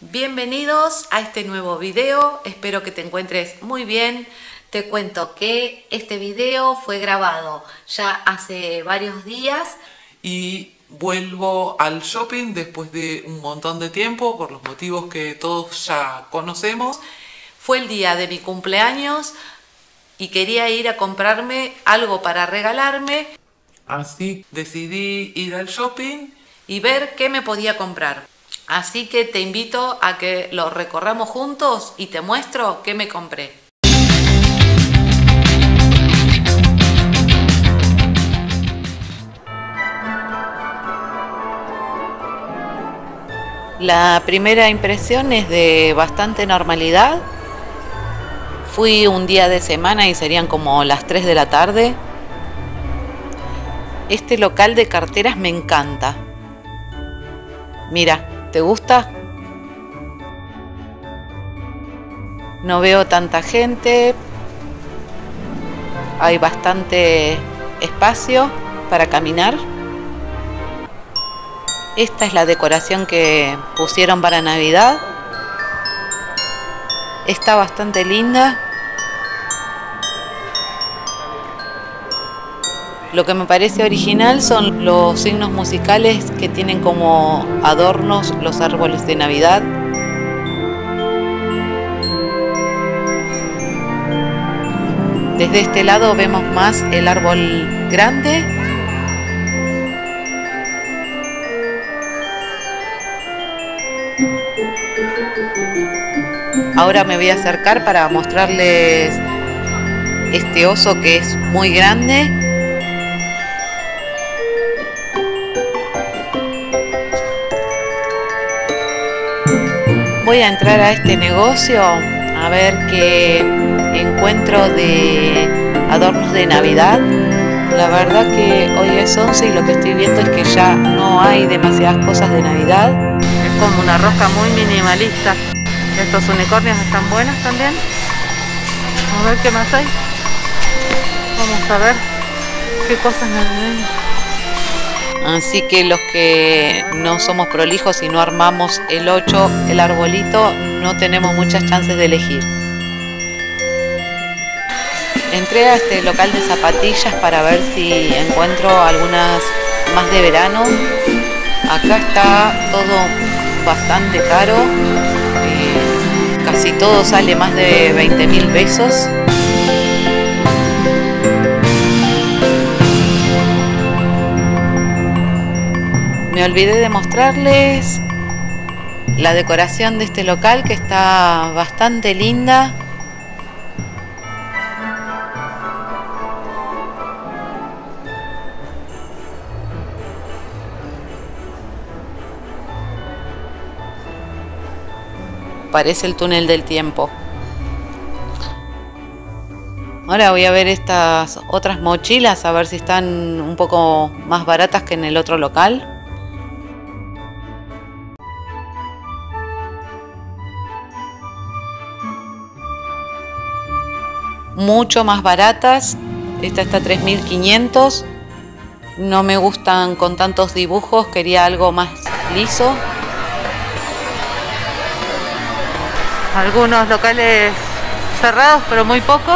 Bienvenidos a este nuevo video, espero que te encuentres muy bien. Te cuento que este video fue grabado ya hace varios días y vuelvo al shopping después de un montón de tiempo por los motivos que todos ya conocemos. Fue el día de mi cumpleaños y quería ir a comprarme algo para regalarme. Así decidí ir al shopping y ver qué me podía comprar. Así que te invito a que lo recorramos juntos y te muestro qué me compré. La primera impresión es de bastante normalidad. Fui un día de semana y serían como las 3 de la tarde. Este local de carteras me encanta. Mira, ¿te gusta? No veo tanta gente. Hay bastante espacio para caminar. Esta es la decoración que pusieron para Navidad. Está bastante linda. Lo que me parece original son los signos musicales que tienen como adornos los árboles de Navidad. Desde este lado vemos más el árbol grande. Ahora me voy a acercar para mostrarles este oso que es muy grande. Voy a entrar a este negocio a ver qué encuentro de adornos de Navidad. La verdad que hoy es 11 y lo que estoy viendo es que ya no hay demasiadas cosas de Navidad. Es como una rosca muy minimalista. Estos unicornios están buenos también. A ver qué más hay. Vamos a ver qué cosas navideñas. Así que los que no somos prolijos y no armamos el 8, el arbolito, no tenemos muchas chances de elegir. Entré a este local de zapatillas para ver si encuentro algunas más de verano. Acá está todo bastante caro. Casi todo sale más de 20.000 pesos. Me olvidé de mostrarles la decoración de este local, que está bastante linda. Parece el túnel del tiempo. Ahora voy a ver estas otras mochilas, a ver si están un poco más baratas que en el otro local. Mucho más baratas. Esta está a 3.500. No me gustan con tantos dibujos, quería algo más liso. Algunos locales cerrados, pero muy pocos.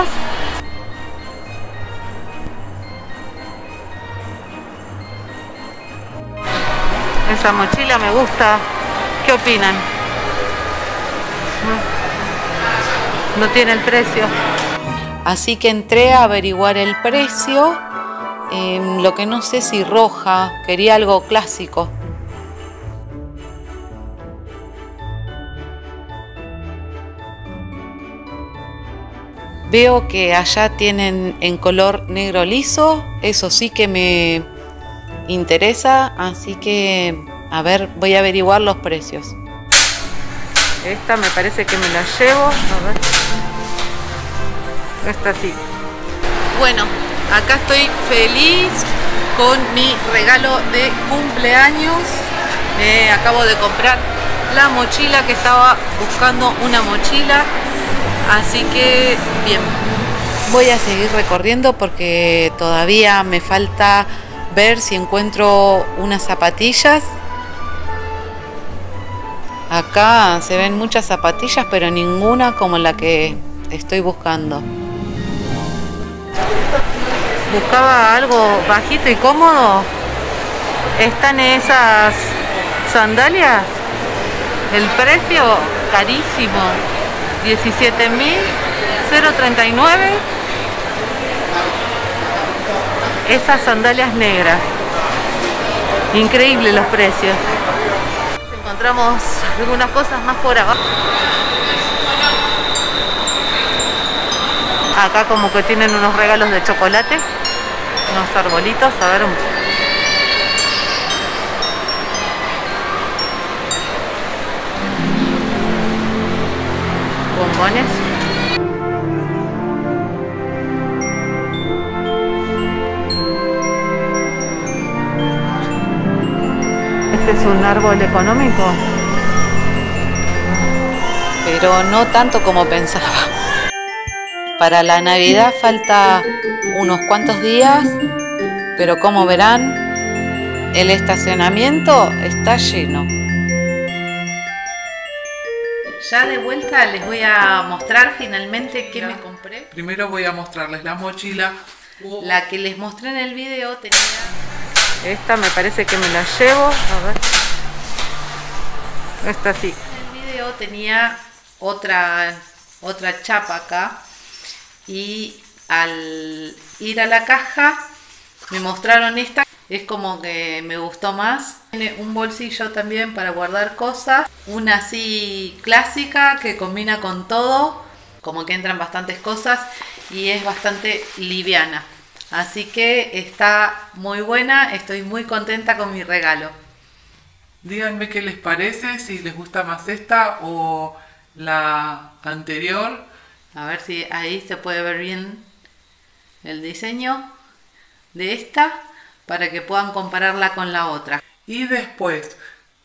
Esa mochila me gusta. ¿Qué opinan? No tiene el precio. Así que entré a averiguar el precio. Lo que no sé si roja. Quería algo clásico. Veo que allá tienen en color negro liso. Eso sí que me interesa. Así que, a ver, voy a averiguar los precios. Esta me parece que me la llevo. A ver. Esta sí. Bueno, acá estoy feliz con mi regalo de cumpleaños. Me acabo de comprar la mochila, que estaba buscando una mochila. Así que bien, voy a seguir recorriendo porque todavía me falta ver si encuentro unas zapatillas. Acá se ven muchas zapatillas, pero ninguna como la que estoy buscando. Buscaba algo bajito y cómodo. Están esas sandalias. El precio carísimo. 17.039. Esas sandalias negras. Increíble los precios. Encontramos algunas cosas más por abajo. Acá como que tienen unos regalos de chocolate, unos arbolitos, a ver. Bombones. Este es un árbol económico, pero no tanto como pensaba. Para la Navidad falta unos cuantos días, pero como verán, el estacionamiento está lleno. Ya de vuelta les voy a mostrar finalmente qué me compré. Primero voy a mostrarles la mochila. La que les mostré en el video tenía... Esta me parece que me la llevo. A ver. Esta sí. En el video tenía otra chapa acá. Y al ir a la caja me mostraron esta. Es como que me gustó más. Tiene un bolsillo también para guardar cosas. Una así clásica que combina con todo. Como que entran bastantes cosas. Y es bastante liviana. Así que está muy buena. Estoy muy contenta con mi regalo. Díganme qué les parece. Si les gusta más esta o la anterior. A ver si ahí se puede ver bien el diseño de esta. Para que puedan compararla con la otra. Y después,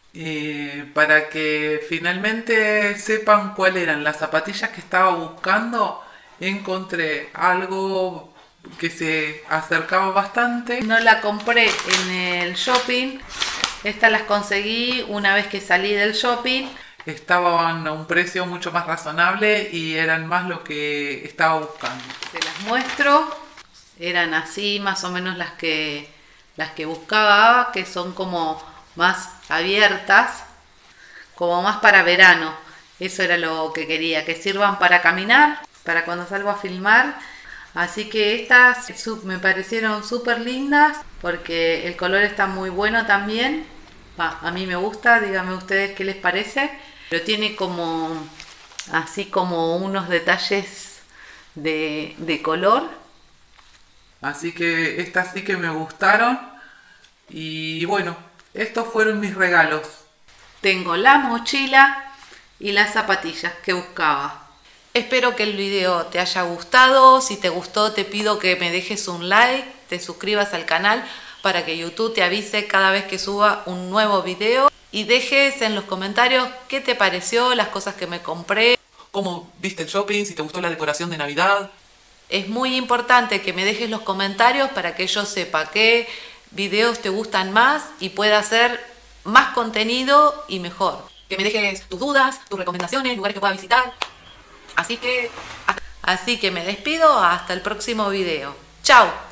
para que finalmente sepan cuáles eran las zapatillas que estaba buscando, encontré algo que se acercaba bastante. No la compré en el shopping. Estas las conseguí una vez que salí del shopping. Estaban a un precio mucho más razonable y eran más lo que estaba buscando. Se las muestro. Eran así más o menos las que buscaba, que son como más abiertas, como más para verano. Eso era lo que quería, que sirvan para caminar, para cuando salgo a filmar. Así que estas me parecieron súper lindas, porque el color está muy bueno también. A mí me gusta, díganme ustedes qué les parece. Pero tiene como, así como unos detalles de color. Así que estas sí que me gustaron. Y bueno, estos fueron mis regalos. Tengo la mochila y las zapatillas que buscaba. Espero que el video te haya gustado. Si te gustó, te pido que me dejes un like, te suscribas al canal para que YouTube te avise cada vez que suba un nuevo video. Y dejes en los comentarios qué te pareció, las cosas que me compré. ¿Cómo viste el shopping? Si te gustó la decoración de Navidad. Es muy importante que me dejes los comentarios para que yo sepa qué videos te gustan más y pueda hacer más contenido y mejor. Que me dejes tus dudas, tus recomendaciones, lugares que pueda visitar. Así que me despido hasta el próximo video. ¡Chao!